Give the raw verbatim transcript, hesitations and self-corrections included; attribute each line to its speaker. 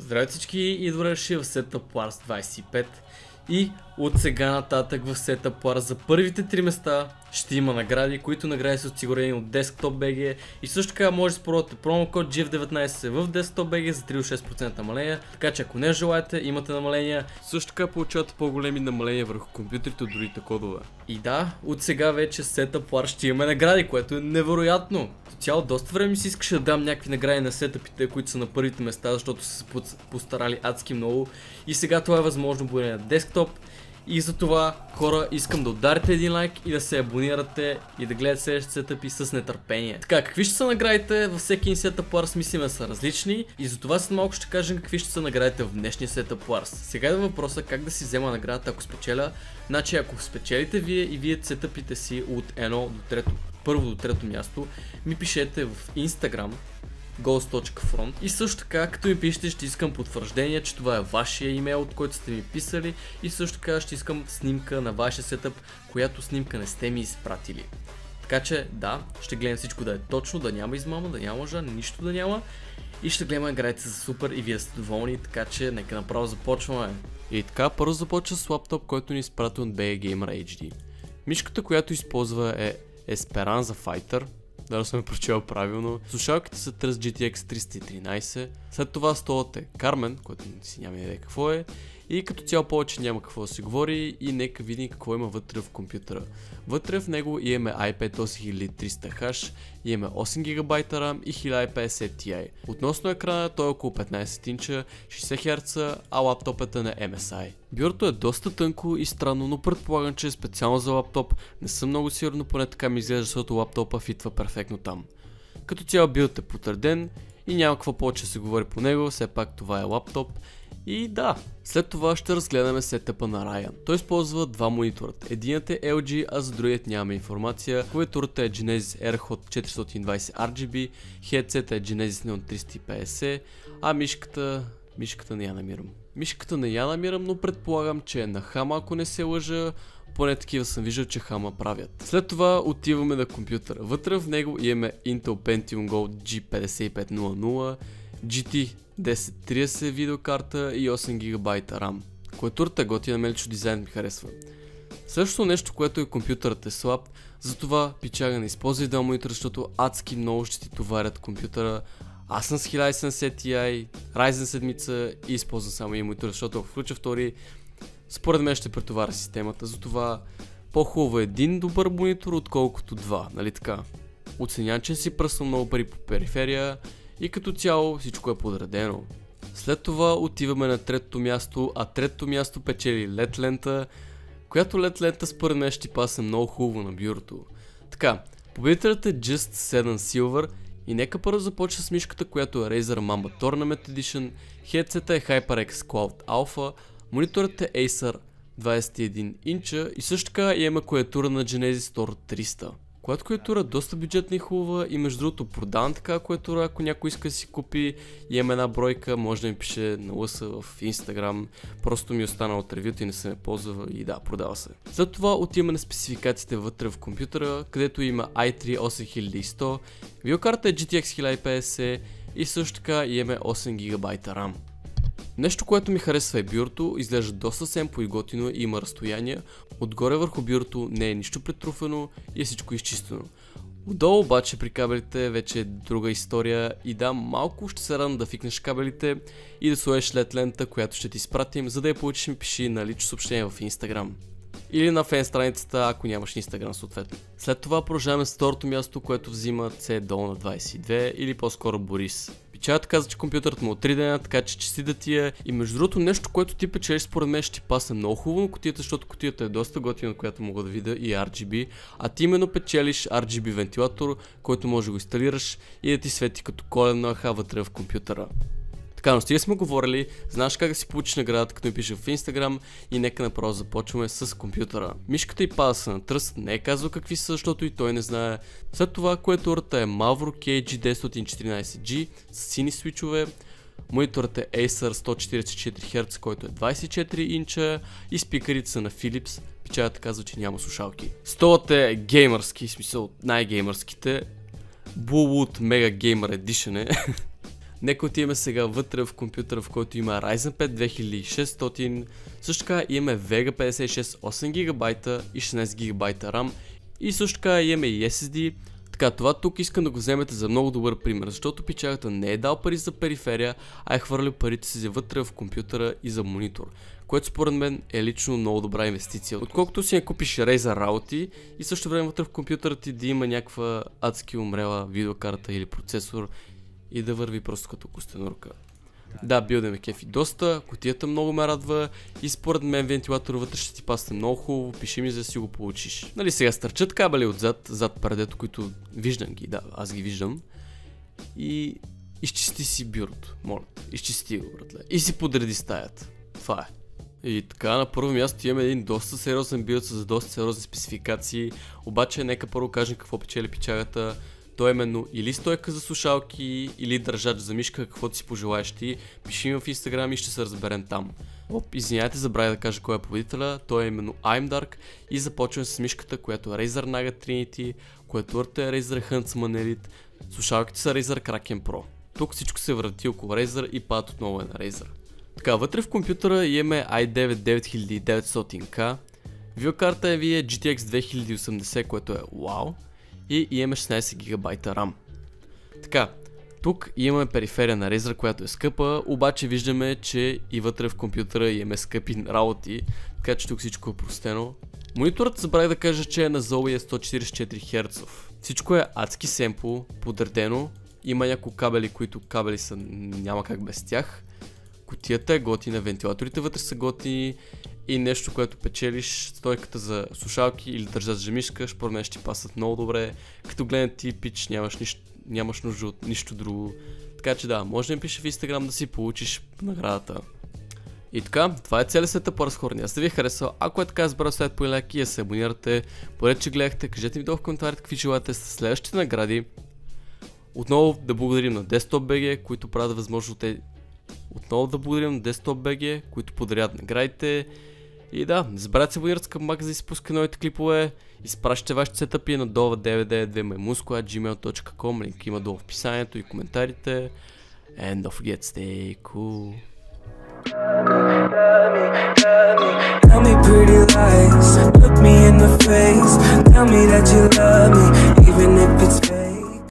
Speaker 1: Здравейте всички и добре дошли в Setup Wars двайсет и пет. И от сега нататък в Setup Wars за първите три места ще има награди, които награди са осигурени от DesktopBG. И също така може да използвате промокод джи еф деветнайсет в DesktopBG за три до шест процента намаления. Така че ако не желаете, имате намаления. Също така получавате по-големи намаления върху компютрите от другите кодове. И да, от сега вече Setup Wars ще имаме награди, което е невероятно. До цяло доста време ми си искаше да дам някакви награди на сетъпите, които са на първите места, защото са се постарали адски много. И сега това е възможно благодарение на десктоп. И за това, хора, искам да ударите един лайк и да се абонирате и да гледате следващите сетъпи с нетърпение. Така, какви ще са наградите във всеки един Setup Wars, мислиме са различни и за това след малко ще кажем какви ще са наградите в днешния Setup Wars. Сега е въпроса как да си взема наградата, ако спечеля. Значи ако спечелите вие и вие сетъпите си от едно до трето, първо до трето място, ми пишете в Instagram ghost точка front и също така, като ми пишете, ще искам потвърждение, че това е вашия имейл, от който сте ми писали, и също така ще искам снимка на вашия сетъп, която снимка не сте ми изпратили. Така че да, ще гледам всичко да е точно, да няма измама, да няма лъжа, нищо да няма, и ще гледаме наградите за супер и вие сте доволни, така че нека направо започваме. И така, първо започва с лаптоп, който ни изпрати от би ей Gamer ейч ди. Мишката, която използва, е Esperanza Fighter. Да съм я прочел правилно. Слушалките са Trust джи ти екс триста и тринайсет. След това столът е Carmen, който си няма идея какво е. И като цяло повече няма какво да си говори и нека видим какво има вътре в компютъра. Вътре в него имаме ай пет осем хиляди и триста H, имаме осем гигабайта RAM и хиляда и петдесет Ti. Относно екрана, той е около петнайсет инча, шейсет херца, а лаптопът е на ем ес ай. Бюрото е доста тънко и странно, но предполагам, че е специално за лаптоп. Не съм много сигурно, поне така ми изглежда, защото лаптопа фитва перфектно там. Като цяло бюрото е потвърден и няма какво повече да се говори по него, все пак това е лаптоп. И да, след това ще разгледаме сетъпа на Ryan. Той използва два монитората. Единият е ел джи, а за другият нямаме информация. Клавиатурата е Genesis AirHot четиристотин и двайсет ар джи би, хедсета е Genesis Neon триста и петдесет, а мишката... мишката не я намирам. Мишката не я намирам, но предполагам, че е на Хама, ако не се лъжа. Поне такива съм виждал, че Хама правят. След това отиваме на компютъра. Вътре в него имаме Intel Pentium Gold джи петдесет и пет нула, джи ти десет трийсет видеокарта и осем гигабайта RAM. Клавиатурата е готина, мен лично дизайнът ми харесва. Същото нещо, което е компютърът е слаб, затова пичага не използвай два монитора, защото адски много ще ти товарят компютъра. Аз съм с хиляда и седемдесет Ti, Ryzen седем и използвам само един монитор, защото ако включа втори, според мен ще претоваря системата, затова по-хубаво е един добър монитор, отколкото два, нали така? Оценявам, че си пръснал много пари по периферия и като цяло всичко е подредено. След това отиваме на третото място, а третото място печели ел и ди лента, която ел и ди лента според мен ще паса много хубаво на бюрото. Така, победителят е Just седем Silver и нека първо започна с мишката, която е Razer Mamba Tournament Edition, хедсета е HyperX Cloud Alpha, мониторът е Acer двайсет и един инча и също така имаме клавиатура на Genesis Store триста. Която клавиатура е доста бюджетна и хубава и между другото продавам така клавиатура, ако някой иска да си купи, и имам една бройка, може да ми пише на лъса в Instagram, просто ми е останал от ревюто и не съм я ползвал и да, продава се. След това отиваме на спецификациите вътре в компютъра, където има ай три осем хиляди и сто, видеокарта е джи ти екс хиляда и петдесет и също така имаме осем гигабайта RAM. Нещо, което ми харесва е бюрото, изглежда доста семпо и готино и има разстояние. Отгоре върху бюрото не е нищо претруфено и е всичко изчистено. Отдолу обаче при кабелите вече е друга история и да, малко ще се радвам да фикнеш кабелите и да сложиш ел и ди лента, която ще ти изпратим, за да я получиш, ми пиши на лично съобщение в Instagram. Или на фен страницата, ако нямаш Instagram съответно. След това продължаваме с второто място, което взима C долу на двайсет и две или по-скоро Борис. Печалят каза, че компютърът му от три дена, така че честита ти е. И между другото нещо, което ти печелиш според мен ще ти пасне много хубаво на кутията, защото кутията е доста готина, която мога да видя и ар джи би. А ти именно печелиш ар джи би вентилатор, който може да го инсталираш и да ти свети като коледна аха вътре в компютъра. Така, но стига сме говорили, знаеш как да си получиш наградата, като ми пише в Instagram и нека направо започваме с компютъра. Мишката и пада са на Trust, не е казал какви са, защото и той не знае. След това клавиатурата е Mavro кей джи деветстотин и четиринайсет джи с сини свичове. Мониторът е Acer сто четирийсет и четири херца, който е двайсет и четири инча и спикърите са на Philips. Печалята казва, че няма слушалки. Столът е геймърски, в смисъл най-геймърските. Bluetooth Mega Gamer Edition е. Нека отиваме сега вътре в компютъра, в който има Ryzen пет две хиляди и шестстотин. Също така имаме Vega петдесет и шест осем гигабайта и шестнайсет гигабайта RAM. И също така имаме и ес ес ди. Така, това тук искам да го вземете за много добър пример, защото пичагата не е дал пари за периферия, а е хвърлил парите си вътре в компютъра и за монитор, което според мен е лично много добра инвестиция. Отколкото си не купиш Razer работи и също време вътре в компютъра ти да има някаква адски умрела видеокарта или процесор и да върви просто като костенурка. Да, билда ме кефи доста, кутията много ме радва и според мен вентилатор вътре ще ти пасне много хубаво, пиши ми за да си го получиш. Нали сега стърчат кабели отзад, зад предето, които виждам ги, да, аз ги виждам. И изчисти си бюрото, моля, изчисти го, братле. И си подреди стаята. Това е. И така, на първо място имаме един доста сериозен билд с доста сериозни спецификации, обаче нека първо кажем какво печели пичагата. То е именно или стойка за слушалки, или държач за мишка, каквото си пожелаеш ти. Пиши ми в Instagram и ще се разберем там. Оп, извиняйте, забравя да кажа кой е победителя. Той е именно IMDark и започваме с мишката, която е Razer Naga Trinity, клавиатурата е Razer Huntsman Elite, слушалките са Razer Kraken Pro. Тук всичко се върти около Razer и падат отново е на Razer. Така, вътре в компютъра имаме ай девет девет хиляди и деветстотин К, видеокарта е ви е джи ти екс две хиляди и осемдесет, което е вау. И имаме шестнайсет гигабайта RAM. Така, тук имаме периферия на Razer, която е скъпа, обаче виждаме, че и вътре в компютъра имаме скъпи работи, така че тук всичко е простено. Мониторът забравих да кажа, че е на Zowie и е сто четирийсет и четири херца. Всичко е адски семпл, подредено, има няколко кабели, които кабели са няма как без тях. Кутията е готина, вентилаторите вътре са готини. И нещо, което печелиш, стойката за слушалки или държач за мишка, според мен ще ти пасат много добре. Като гледам ти пич, нямаш, нищо, нямаш нужда от нищо друго. Така че да, може да ми пише в Instagram да си получиш наградата. И така, това е целият сетъп по разхорни. Аз да ви е харесал, ако е така, избрал сайт по лайк и да се абонирате. Поред, че гледахте, кажете ми долу в коментарите какви желаете с следващите награди. Отново да благодарим на DesktopBG, които правят възможно те. Отново да благодарим на DesktopBG, които подарят наградите. И да, не забравяйте се абонирате към Мак за да изпуска новите клипове. Изпращате вашите сетъпи на долу девет девет две маймунско ат джимейл точка ком, линк има долу в описанието и коментарите. And don't forget, stay cool. Tell me pretty lies, look me in the face, tell me that you love me, even if it's fake.